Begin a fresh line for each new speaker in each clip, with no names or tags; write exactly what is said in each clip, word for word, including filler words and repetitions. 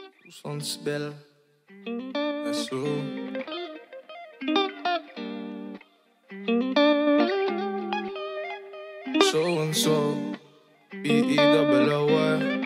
Tous on spell. S O S. So and so. B E double O Y.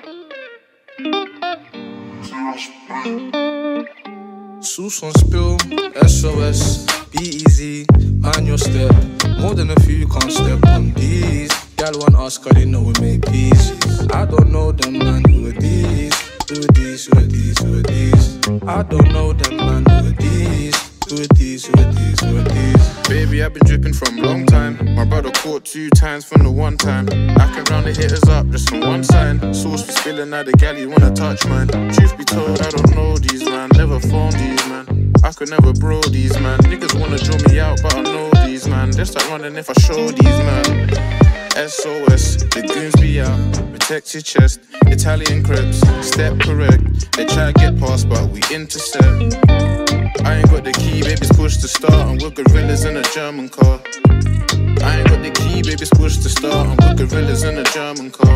Sous on spill. S O S. Be easy. Mind your step. More than a few can't step on these. Gal want us cause they know we make peace. I don't know them man, who are these? Who are these, who are these, who are these? I don't know them man, who are these? Who are these, who are these, who are these?
Baby, I've been dripping from a long time. My brother caught two times from the one time. I can round the hitters up just from one sign. Sauce for spilling, now the galley wanna touch mine. Truth be told, I don't know these man. Never phone these man. I could never bro these man. Niggas wanna draw me out, but I know these man. They start running if I show these man. S O S, the goons be out. Protect your chest, Italian crepes. Step correct, they try to get past, but we intercept. I ain't got the key, baby's push to start. And we're gorillas in a German car. I ain't got the key, baby's push to start. And we're gorillas in a German car.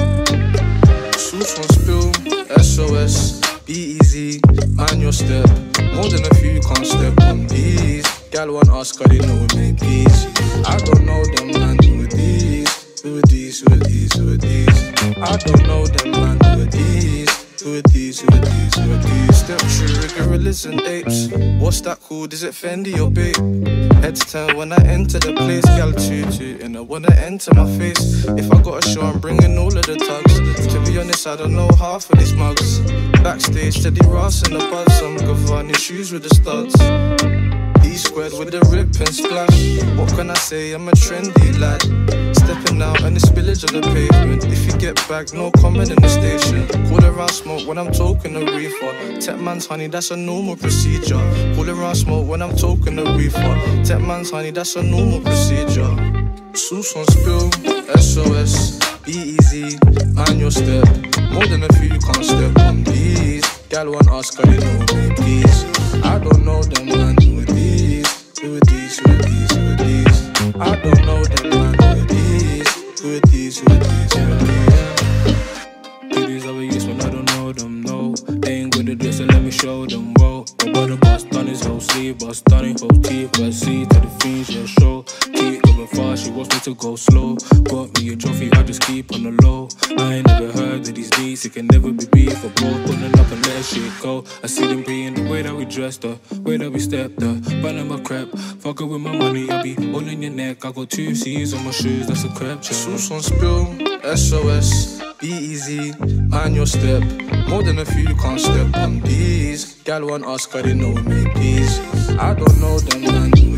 Sauce on spill, S O S. Be easy, mind your step. More than a few can't step on these. Gal want us cause they know we make peace. I don't know them man, who are these? Who are these, who are these, who are these? I don't know them man, who are these? Who are these, who are these, who are these? Step true, gorillas and apes. What's that called? Is it Fendi or babe? Heads turn when I enter the place. Gal tutu and I wanna enter my face. If I got a show, I'm bringing all of the tugs. To be honest, I don't know half of these mugs. Backstage, steady Ross in the buzz. Some Gavanni shoes with the studs. Squared with a rip and splash. What can I say? I'm a trendy lad. Stepping out and the spillage on the pavement. If you get back, no comment in the station. Call around smoke when I'm talking a reefer. Tech man's honey, that's a normal procedure. Call around smoke when I'm talking a reefer. Tech man's honey, that's a normal procedure. Sauce on spill, S O S. Be easy, mind your step. More than a few can't step on these. Gal want us cause they know we make peace. I don't know them man, who are these? Who are these, who are these, who are these? I don't know them man, who are these? Who are these, who are these, who are these?
Do these other youths when I don't know them, no. They ain't good at this, so let me show them, whoa. My brother bust on his whole sleeve, bust on his whole teeth, but see to the fiends, yeah, show. Keep going fast, she wants me to go slow. Got me a trophy, I just keep on the low. I ain't never heard of these beats, it can never be beef. For both pulling up and let shit go. I see them being the way that we dressed her, way that we stepped her. Burning my crap, fucking with my money, I be all in your neck. I got two C's on my shoes, that's a crap check.
Sauce on spill, S O S. Be easy, mind your step. More than a few can't step on these. Gal want us cause they know we make peace. I don't know them man, who